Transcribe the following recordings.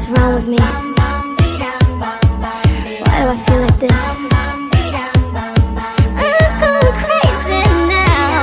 wrong with me? Why do I feel like this? I'm going crazy now.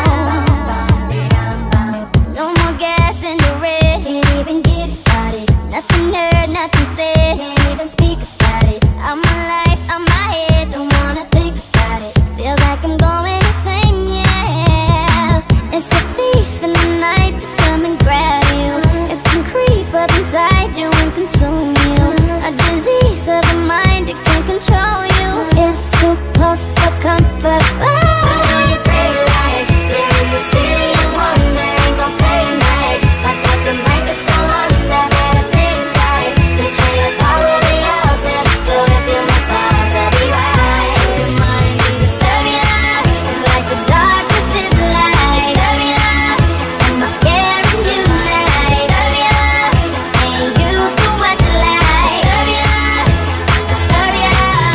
No more gas in the red. Can't even get it started. Nothing heard, nothing said. Can't even speak about it. I'm alive, I'm my head. Don't wanna think about it. Feels like I'm going insane, yeah. It's a thief in the night to come and grab you. It can creep up inside you and consume you. A disease of the mind, it can control you. It's too close for comfort. I know your pretty lies. You're in the city of wonder, ain't gon' play nice. Watch out, you might just go under. Better think twice. The train of thought will be altered, so if you must pause, I'll be right. Your mind can disturb you. It's like the darkness is the light. Disturb you. Am I scaring you now? Disturb you. Ain't used to what you like. Disturb you. Disturb you.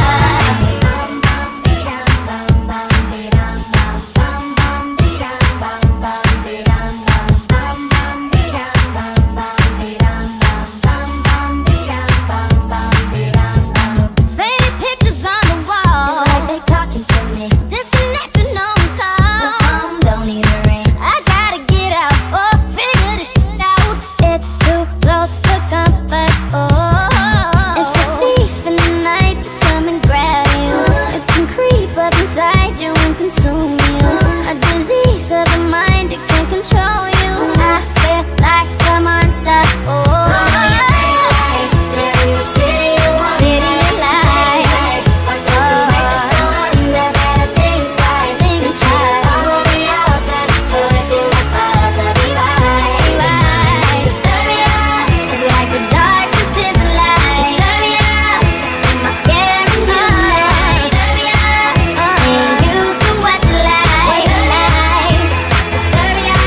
Faded pictures on the wall. It's like they talking to me. Disconnected, no one call. The phone don't even ring. I gotta get out, oh, figure this shit out. It's too close for comfort, oh. It's a thief in the night to come and grab you. It can creep up inside you and consume you. A disease of the mind, it can control you. I feel like a monster, oh. They're in the city of wonder. City of lies. Watch out, you might just go under. Better think twice. Think twice. I will be altered, so if you must pause, I'll be right. Disturb you. It's like the darkness is the light. Disturb you. Am I scaring you now? Disturb you. Ain't used to what you like. Disturb you.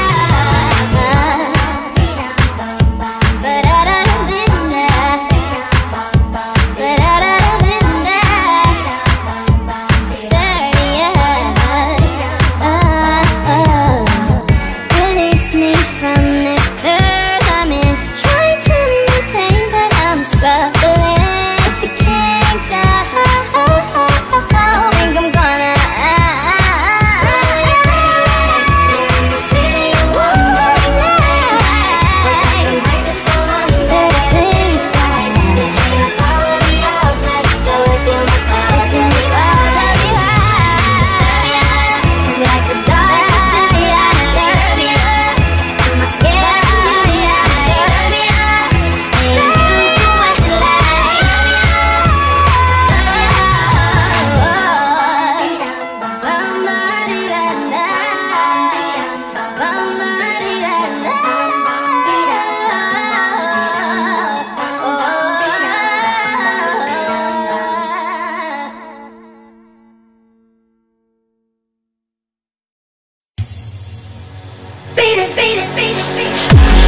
Release me from this curse I'm in. Trying to maintain, but I'm struggling. If you can't go, think I'm gonna. You're in the city of wonder. Watch out, you might just go under. Think twice. The train of thought will be altered, so if you must pause, I'll be right. It's like the dark. Disturb you. Am I scared? Disturb you. Ain't used to what you like. Beat it, beat it, beat it, beat it.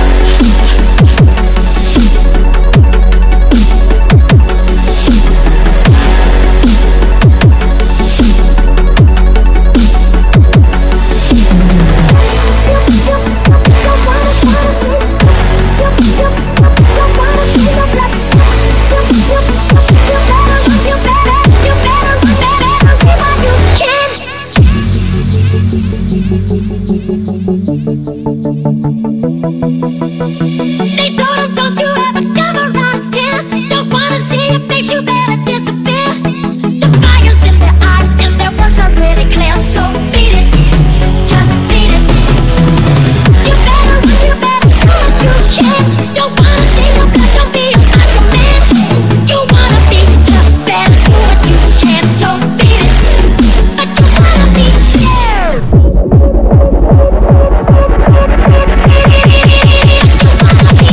They told him, don't you ever come around here. Don't wanna see your face, you better disappear. The fire's in their eyes and their words are really clear. So beat it, just beat it. You better run, you better do what you can. Don't wanna see no blood, don't be a macho man. You wanna be tough, better do what you can. So beat it, but you wanna be scared. But you wanna be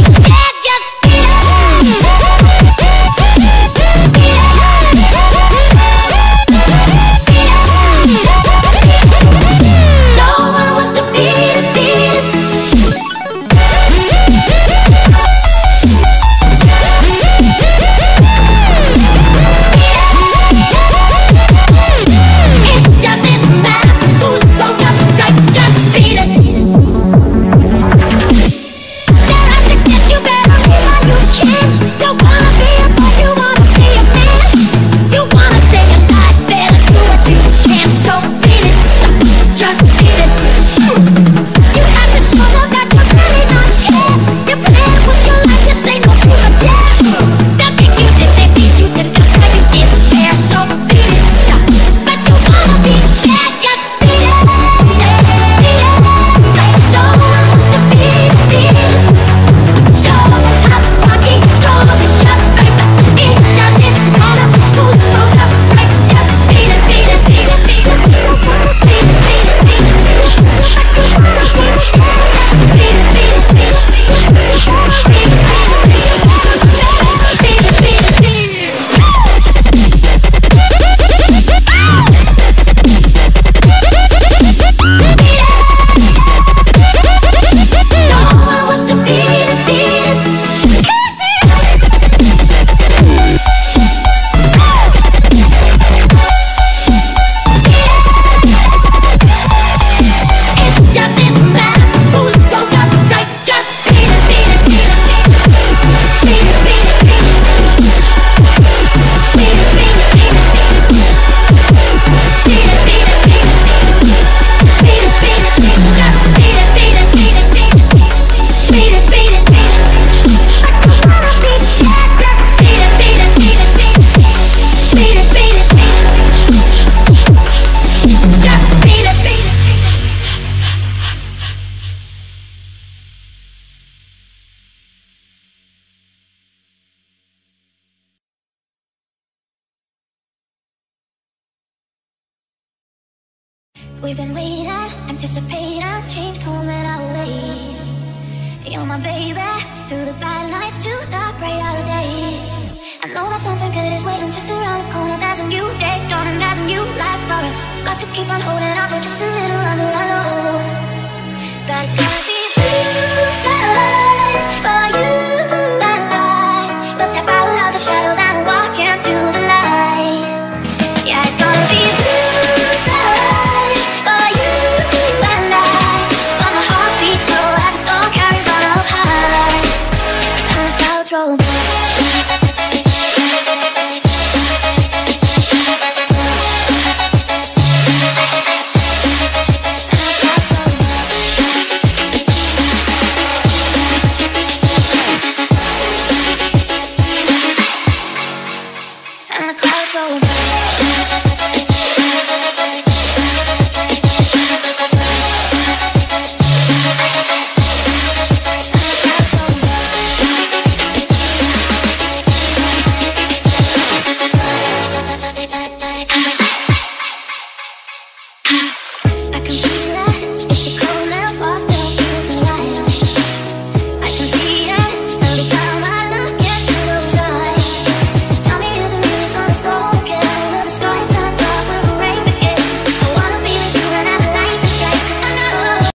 We've been waiting, anticipating, change coming our way. You're my baby, through the bad nights to the brighter days. I know that something good is waiting just around the corner. There's a new day dawning, there's a new life for us. Got to keep on holding on for just a little longer. I know that it's